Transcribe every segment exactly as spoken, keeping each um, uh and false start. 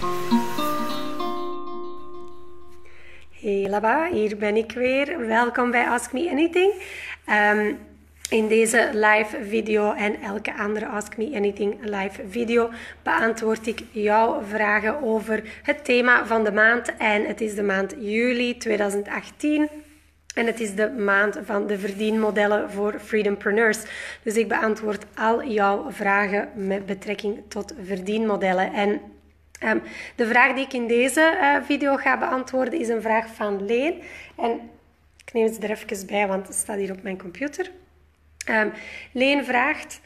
Hey Laba, hier ben ik weer. Welkom bij Ask Me Anything. Um, in deze live video en elke andere Ask Me Anything live video beantwoord ik jouw vragen over het thema van de maand. En het is de maand juli tweeduizend achttien. En het is de maand van de verdienmodellen voor freedompreneurs. Dus ik beantwoord al jouw vragen met betrekking tot verdienmodellen. En um, de vraag die ik in deze uh, video ga beantwoorden is een vraag van Leen. En ik neem het er even bij, want het staat hier op mijn computer. Um, Leen vraagt,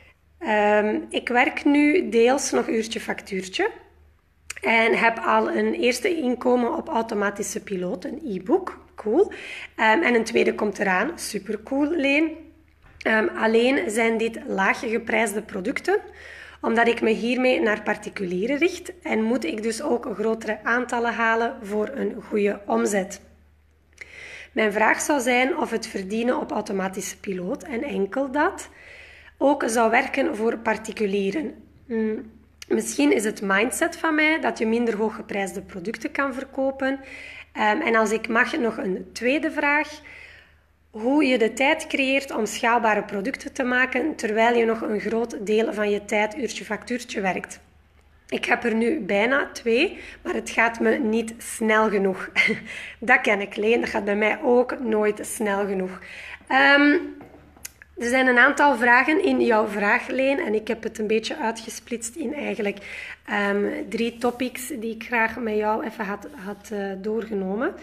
um, ik werk nu deels nog uurtje factuurtje. En heb al een eerste inkomen op automatische piloot, een e-book. Cool. Um, en een tweede komt eraan. Super cool, Leen. Um, alleen zijn dit laag geprijsde producten, omdat ik me hiermee naar particulieren richt. En moet ik dus ook grotere aantallen halen voor een goede omzet. Mijn vraag zou zijn of het verdienen op automatische piloot, en enkel dat, ook zou werken voor particulieren. Hmm. Misschien is het mindset van mij dat je minder hooggeprijsde producten kan verkopen. Um, en als ik mag, nog een tweede vraag. Hoe je de tijd creëert om schaalbare producten te maken, terwijl je nog een groot deel van je tijd uurtje factuurtje werkt. Ik heb er nu bijna twee, maar het gaat me niet snel genoeg. Dat ken ik, Leen. Dat gaat bij mij ook nooit snel genoeg. Um, Er zijn een aantal vragen in jouw vraagleen en ik heb het een beetje uitgesplitst in eigenlijk um, drie topics die ik graag met jou even had, had uh, doorgenomen.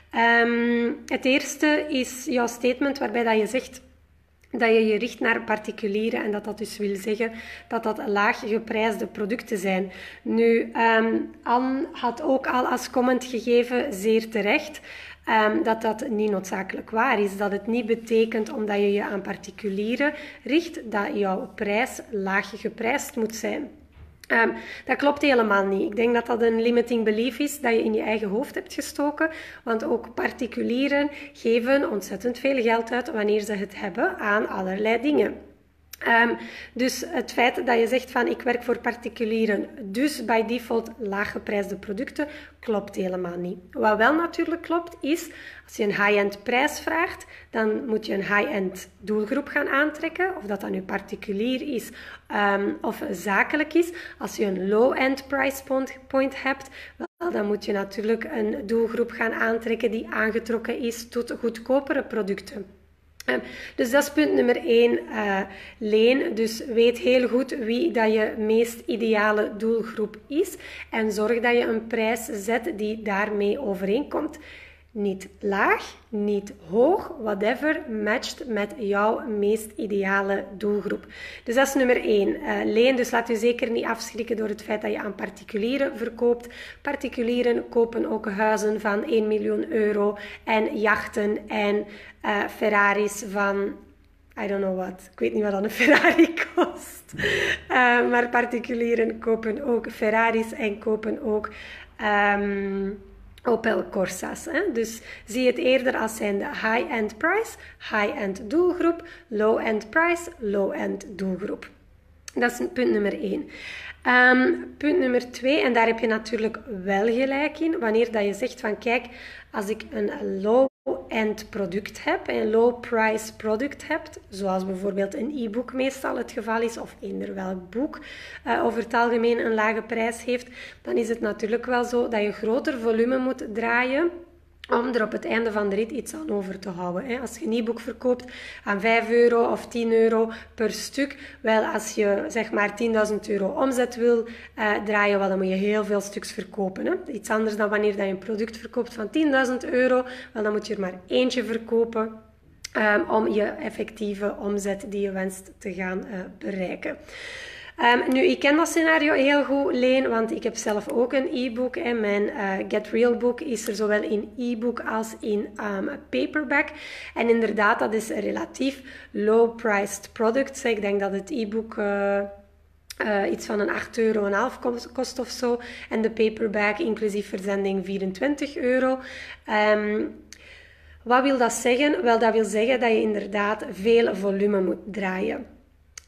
Um, het eerste is jouw statement waarbij dat je zegt dat je je richt naar particulieren en dat dat dus wil zeggen dat dat laag geprijsde producten zijn. Nu, um, Anne had ook al als comment gegeven, zeer terecht, Um, dat dat niet noodzakelijk waar is. Dat het niet betekent, omdat je je aan particulieren richt, dat jouw prijs laag geprijsd moet zijn. Um, dat klopt helemaal niet. Ik denk dat dat een limiting belief is dat je in je eigen hoofd hebt gestoken. Want ook particulieren geven ontzettend veel geld uit wanneer ze het hebben aan allerlei dingen. Um, dus het feit dat je zegt van ik werk voor particulieren, dus bij default laaggeprijsde producten, klopt helemaal niet. Wat wel natuurlijk klopt is, als je een high-end prijs vraagt, dan moet je een high-end doelgroep gaan aantrekken. Of dat dan nu particulier is um, of zakelijk is. Als je een low-end price point hebt, wel, dan moet je natuurlijk een doelgroep gaan aantrekken die aangetrokken is tot goedkopere producten. Dus dat is punt nummer één, uh, Leen. Dus weet heel goed wie dat je meest ideale doelgroep is. En zorg dat je een prijs zet die daarmee overeenkomt. Niet laag, niet hoog, whatever matcht met jouw meest ideale doelgroep. Dus dat is nummer één. Uh, Leen, dus laat je zeker niet afschrikken door het feit dat je aan particulieren verkoopt. Particulieren kopen ook huizen van één miljoen euro en jachten en uh, Ferraris van I don't know what. Ik weet niet wat dan een Ferrari kost. Uh, maar particulieren kopen ook Ferraris en kopen ook Um, Opel Corsa's. Hè? Dus zie het eerder als zijnde high-end price, high-end doelgroep, low-end price, low-end doelgroep. Dat is punt nummer één. Um, punt nummer twee, en daar heb je natuurlijk wel gelijk in, wanneer dat je zegt van kijk, als ik een low-end product heb, een low-price product heb, zoals bijvoorbeeld een e-book meestal het geval is, of eender welk boek uh, over het algemeen een lage prijs heeft, dan is het natuurlijk wel zo dat je groter volume moet draaien om er op het einde van de rit iets aan over te houden. Als je een e-book verkoopt aan vijf euro of tien euro per stuk, wel als je zeg maar tienduizend euro omzet wil uh, draaien, wel, dan moet je heel veel stuks verkopen. Hè? Iets anders dan wanneer je een product verkoopt van tienduizend euro, wel, dan moet je er maar eentje verkopen um, om je effectieve omzet die je wenst te gaan uh, bereiken. Um, nu, ik ken dat scenario heel goed, Leen, want ik heb zelf ook een e-book. En mijn uh, Get Real boek is er zowel in e-book als in um, paperback. En inderdaad, dat is een relatief low-priced product. Ik denk dat het e-book Uh, Uh, iets van een acht euro en half kost of zo. En de paperback, inclusief verzending, vierentwintig euro. Um, wat wil dat zeggen? Wel, dat wil zeggen dat je inderdaad veel volume moet draaien.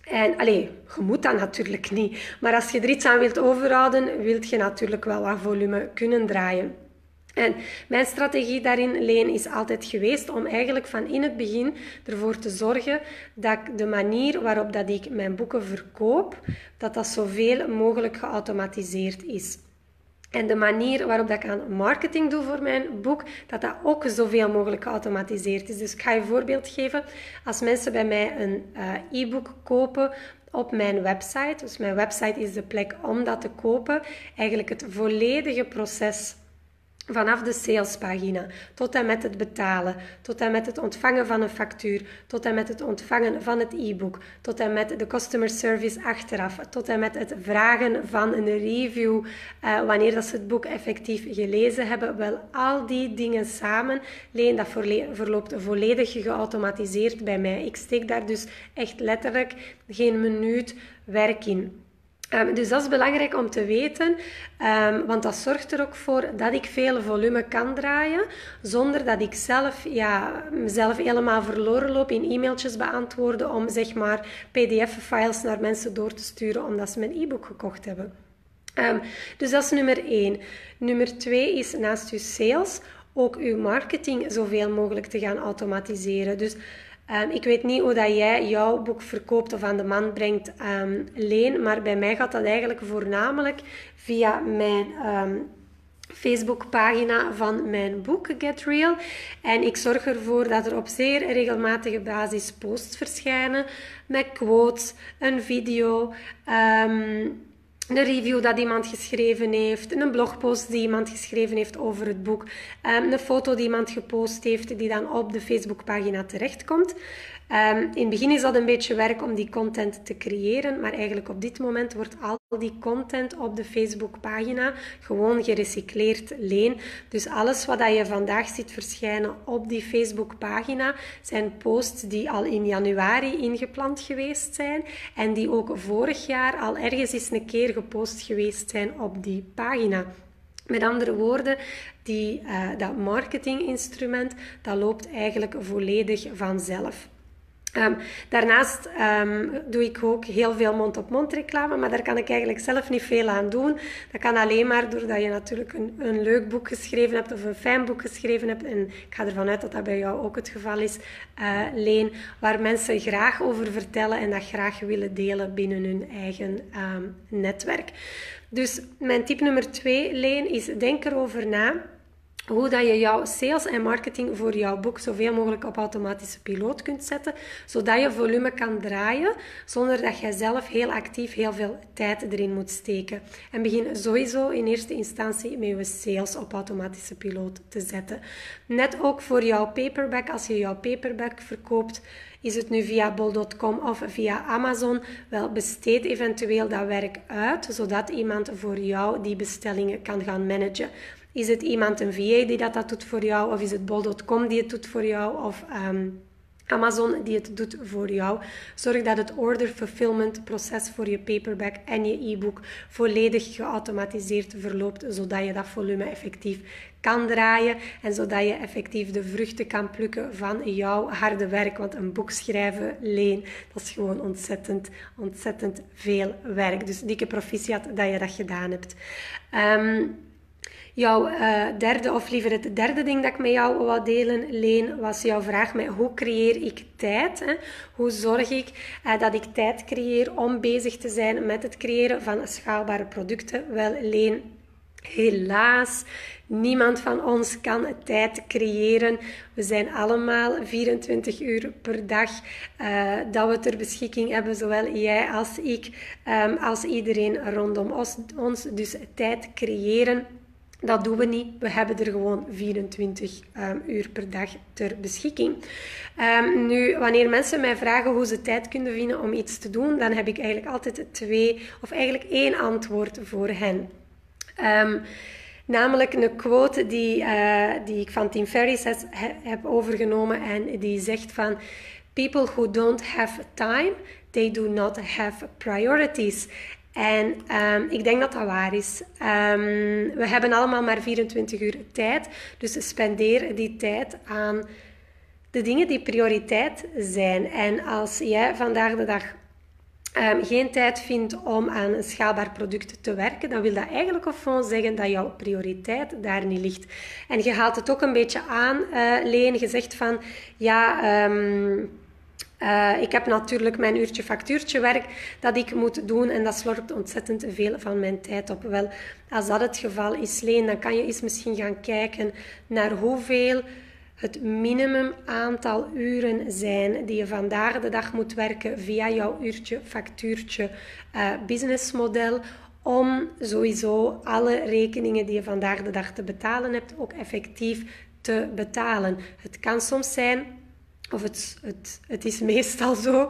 En allee, je moet dat natuurlijk niet. Maar als je er iets aan wilt overhouden, wilt je natuurlijk wel wat volume kunnen draaien. En mijn strategie daarin, Leen, is altijd geweest om eigenlijk van in het begin ervoor te zorgen dat ik de manier waarop dat ik mijn boeken verkoop, dat dat zoveel mogelijk geautomatiseerd is. En de manier waarop dat ik aan marketing doe voor mijn boek, dat dat ook zoveel mogelijk geautomatiseerd is. Dus ik ga je een voorbeeld geven. Als mensen bij mij een uh, e-book kopen op mijn website, dus mijn website is de plek om dat te kopen, eigenlijk het volledige proces vanaf de salespagina, tot en met het betalen, tot en met het ontvangen van een factuur, tot en met het ontvangen van het e-book, tot en met de customer service achteraf, tot en met het vragen van een review uh, wanneer dat ze het boek effectief gelezen hebben. Wel, al die dingen samen, Leen, dat verloopt volledig geautomatiseerd bij mij. Ik steek daar dus echt letterlijk geen minuut werk in. Um, dus dat is belangrijk om te weten, um, want dat zorgt er ook voor dat ik veel volume kan draaien, zonder dat ik zelf, ja, mezelf helemaal verloren loop in e-mailtjes beantwoorden om zeg maar P D F-files naar mensen door te sturen omdat ze mijn e-book gekocht hebben. Um, dus dat is nummer één. Nummer twee is naast je sales ook uw marketing zoveel mogelijk te gaan automatiseren. Dus Um, ik weet niet hoe dat jij jouw boek verkoopt of aan de man brengt, um, Leen, maar bij mij gaat dat eigenlijk voornamelijk via mijn um, Facebookpagina van mijn boek Get Real. En ik zorg ervoor dat er op zeer regelmatige basis posts verschijnen met quotes, een video, um, een review dat iemand geschreven heeft, een blogpost die iemand geschreven heeft over het boek, een foto die iemand gepost heeft die dan op de Facebookpagina terechtkomt. Um, in het begin is dat een beetje werk om die content te creëren, maar eigenlijk op dit moment wordt al die content op de Facebookpagina gewoon gerecycleerd, Leen. Dus alles wat je vandaag ziet verschijnen op die Facebookpagina zijn posts die al in januari ingepland geweest zijn en die ook vorig jaar al ergens eens een keer gepost geweest zijn op die pagina. Met andere woorden, die, uh, dat marketinginstrument, dat loopt eigenlijk volledig vanzelf. Um, daarnaast um, doe ik ook heel veel mond-op-mond reclame, maar daar kan ik eigenlijk zelf niet veel aan doen. Dat kan alleen maar doordat je natuurlijk een, een leuk boek geschreven hebt of een fijn boek geschreven hebt. En ik ga ervan uit dat dat bij jou ook het geval is, uh, Leen, waar mensen graag over vertellen en dat graag willen delen binnen hun eigen um, netwerk. Dus mijn tip nummer twee, Leen, is denk erover na hoe dat je jouw sales en marketing voor jouw boek zoveel mogelijk op automatische piloot kunt zetten, zodat je volume kan draaien, zonder dat jij zelf heel actief heel veel tijd erin moet steken. En begin sowieso in eerste instantie met je sales op automatische piloot te zetten. Net ook voor jouw paperback, als je jouw paperback verkoopt, is het nu via bol punt com of via Amazon, wel besteed eventueel dat werk uit, zodat iemand voor jou die bestellingen kan gaan managen. Is het iemand, een V A die dat, dat doet voor jou? Of is het bol punt com die het doet voor jou? Of um, Amazon die het doet voor jou? Zorg dat het order fulfillment proces voor je paperback en je e-book volledig geautomatiseerd verloopt, zodat je dat volume effectief kan draaien en zodat je effectief de vruchten kan plukken van jouw harde werk. Want een boek schrijven, Leen, dat is gewoon ontzettend, ontzettend veel werk. Dus dikke proficiat dat je dat gedaan hebt. Um, Jouw uh, derde, of liever het derde ding dat ik met jou wou delen, Leen, was jouw vraag met hoe creëer ik tijd? Hè? Hoe zorg ik uh, dat ik tijd creëer om bezig te zijn met het creëren van schaalbare producten? Wel, Leen, helaas, niemand van ons kan tijd creëren. We zijn allemaal vierentwintig uur per dag uh, dat we ter beschikking hebben, zowel jij als ik, um, als iedereen rondom ons. ons. Dus tijd creëren, dat doen we niet. We hebben er gewoon vierentwintig um, uur per dag ter beschikking. Um, nu, wanneer mensen mij vragen hoe ze tijd kunnen vinden om iets te doen, dan heb ik eigenlijk altijd twee, of eigenlijk één antwoord voor hen. Um, namelijk een quote die, uh, die ik van Tim Ferriss has, he, heb overgenomen en die zegt van: people who don't have time, they do not have priorities. En um, ik denk dat dat waar is. Um, we hebben allemaal maar vierentwintig uur tijd. Dus spendeer die tijd aan de dingen die prioriteit zijn. En als jij vandaag de dag um, geen tijd vindt om aan een schaalbaar product te werken, dan wil dat eigenlijk of gewoon zeggen dat jouw prioriteit daar niet ligt. En je haalt het ook een beetje aan, uh, Leen. Je zegt van, ja... Um, Uh, ik heb natuurlijk mijn uurtje factuurtje werk dat ik moet doen en dat slorpt ontzettend veel van mijn tijd op. Wel, als dat het geval is, Leen, dan kan je eens misschien gaan kijken naar hoeveel het minimum aantal uren zijn die je vandaag de dag moet werken via jouw uurtje factuurtje uh, businessmodel, om sowieso alle rekeningen die je vandaag de dag te betalen hebt ook effectief te betalen. Het kan soms zijn... Of het, het, het is meestal zo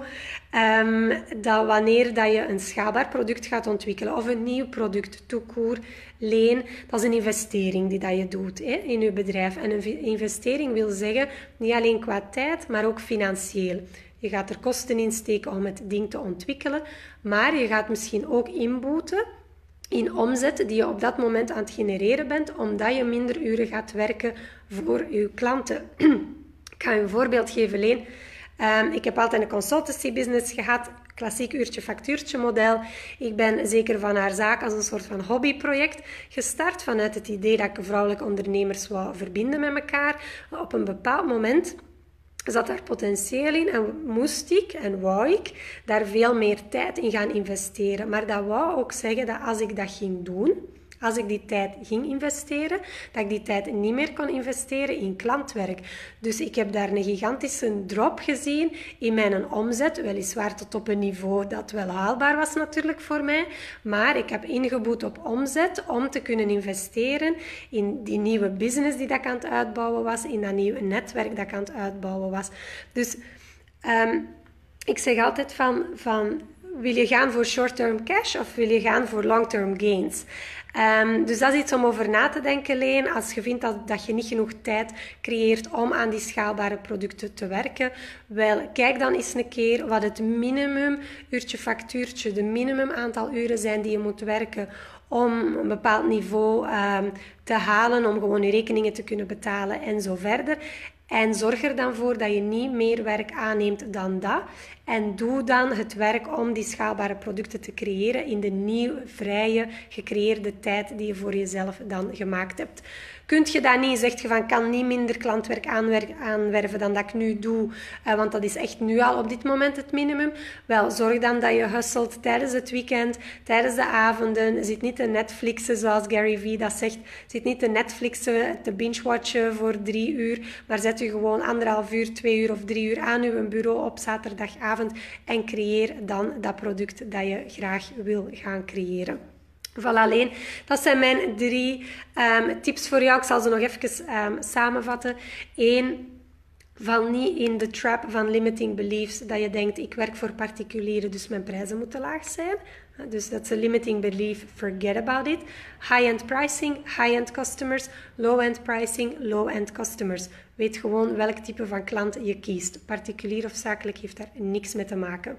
um, dat wanneer dat je een schaalbaar product gaat ontwikkelen of een nieuw product, toekoer, Leen, dat is een investering die dat je doet hè, in je bedrijf. En een investering wil zeggen, niet alleen qua tijd, maar ook financieel. Je gaat er kosten in steken om het ding te ontwikkelen, maar je gaat misschien ook inboeten in omzet die je op dat moment aan het genereren bent, omdat je minder uren gaat werken voor je klanten. Ik ga je een voorbeeld geven, Leen. Um, ik heb altijd een consultancy business gehad, klassiek uurtje-factuurtje model. Ik ben zeker van haar zaak als een soort van hobbyproject gestart vanuit het idee dat ik vrouwelijke ondernemers wou verbinden met elkaar. Op een bepaald moment zat daar potentieel in en moest ik en wou ik daar veel meer tijd in gaan investeren. Maar dat wou ook zeggen dat als ik dat ging doen... Als ik die tijd ging investeren, dat ik die tijd niet meer kon investeren in klantwerk. Dus ik heb daar een gigantische drop gezien in mijn omzet. Weliswaar tot op een niveau dat wel haalbaar was natuurlijk voor mij. Maar ik heb ingeboet op omzet om te kunnen investeren in die nieuwe business die dat ik aan het uitbouwen was. In dat nieuwe netwerk dat ik aan het uitbouwen was. Dus um, ik zeg altijd van... van wil je gaan voor short-term cash of wil je gaan voor long-term gains? Um, dus dat is iets om over na te denken, Leen. Als je vindt dat, dat je niet genoeg tijd creëert om aan die schaalbare producten te werken, wel, kijk dan eens een keer wat het minimum uurtje factuurtje, de minimum aantal uren zijn die je moet werken om een bepaald niveau um, te halen, om gewoon je rekeningen te kunnen betalen en zo verder. En zorg er dan voor dat je niet meer werk aanneemt dan dat. En doe dan het werk om die schaalbare producten te creëren in de nieuw, vrije, gecreëerde tijd die je voor jezelf dan gemaakt hebt. Kunt je dat niet, zegt je van, kan niet minder klantwerk aanwerven dan dat ik nu doe, uh, want dat is echt nu al op dit moment het minimum. Wel, zorg dan dat je hustelt tijdens het weekend, tijdens de avonden. Zit niet te Netflixen, zoals Gary Vee dat zegt. Zit niet te Netflixen, te binge-watchen voor drie uur, maar zet je gewoon anderhalf uur, twee uur of drie uur aan je bureau op zaterdagavond en creëer dan dat product dat je graag wil gaan creëren. Voilà, alleen. Dat zijn mijn drie um, tips voor jou. Ik zal ze nog even um, samenvatten. Eén, val niet in de trap van limiting beliefs. Dat je denkt, ik werk voor particulieren, dus mijn prijzen moeten laag zijn. Dus dat is een limiting belief. Forget about it. High-end pricing, high-end customers. Low-end pricing, low-end customers. Weet gewoon welk type van klant je kiest. Particulier of zakelijk heeft daar niks mee te maken.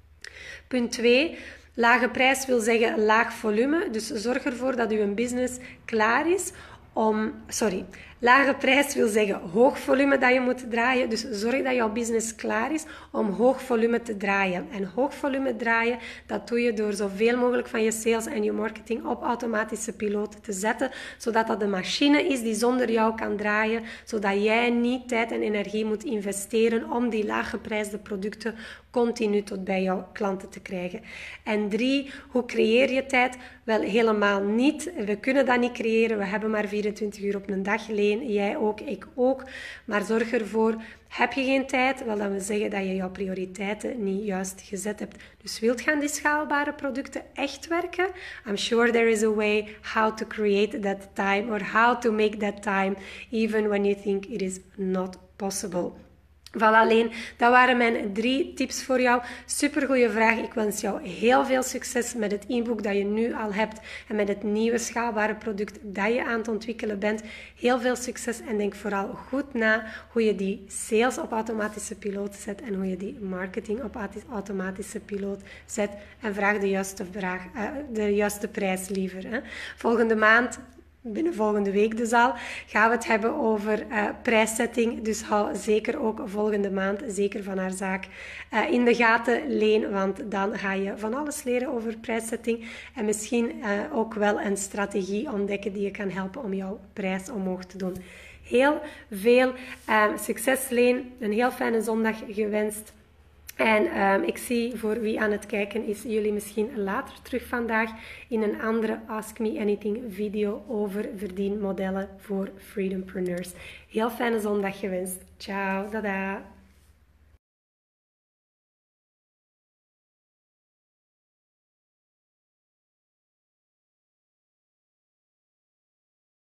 Punt twee. Lage prijs wil zeggen laag volume. Dus zorg ervoor dat uw business klaar is om... Sorry. Lage prijs wil zeggen hoog volume dat je moet draaien. Dus zorg dat jouw business klaar is om hoog volume te draaien. En hoog volume draaien, dat doe je door zoveel mogelijk van je sales en je marketing op automatische piloot te zetten. Zodat dat de machine is die zonder jou kan draaien. Zodat jij niet tijd en energie moet investeren om die laaggeprijsde producten continu tot bij jouw klanten te krijgen. En drie, hoe creëer je tijd? Wel, helemaal niet. We kunnen dat niet creëren. We hebben maar vierentwintig uur op een dag. Leen, jij ook, ik ook. Maar zorg ervoor, heb je geen tijd? Wel, dat wil zeggen dat je jouw prioriteiten niet juist gezet hebt. Dus wilt gaan die schaalbare producten echt werken? I'm sure there is a way how to create that time or how to make that time even when you think it is not possible. Voilà, alleen, dat waren mijn drie tips voor jou. Supergoeie vraag. Ik wens jou heel veel succes met het e-book dat je nu al hebt en met het nieuwe schaalbare product dat je aan het ontwikkelen bent. Heel veel succes en denk vooral goed na hoe je die sales op automatische piloot zet en hoe je die marketing op automatische piloot zet. En vraag de juiste, vraag, uh, de juiste prijs liever. Hè. Volgende maand binnen volgende week dus al, gaan we het hebben over uh, prijszetting. Dus hou zeker ook volgende maand, zeker van haar zaak, uh, in de gaten, Leen. Want dan ga je van alles leren over prijszetting. En misschien uh, ook wel een strategie ontdekken die je kan helpen om jouw prijs omhoog te doen. Heel veel uh, succes, Leen. Een heel fijne zondag gewenst. En um, ik zie voor wie aan het kijken is, jullie misschien later terug vandaag in een andere Ask Me Anything video over verdienmodellen voor freedompreneurs. Heel fijne zondag gewenst. Ciao, dada.